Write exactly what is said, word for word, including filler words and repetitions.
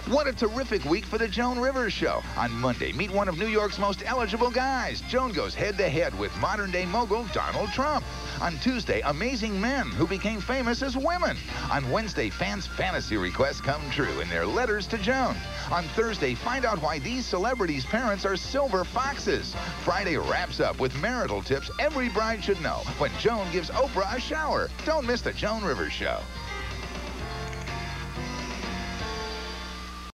What a terrific week for the Joan Rivers Show. On Monday, meet one of New York's most eligible guys. Joan goes head-to-head with modern-day mogul Donald Trump. On Tuesday, amazing men who became famous as women. On Wednesday, fans' fantasy requests come true in their letters to Joan. On Thursday, find out why these celebrities' parents are silver foxes. Friday wraps up with marital tips every bride should know when Joan gives Oprah a shower. Don't miss the Joan Rivers Show.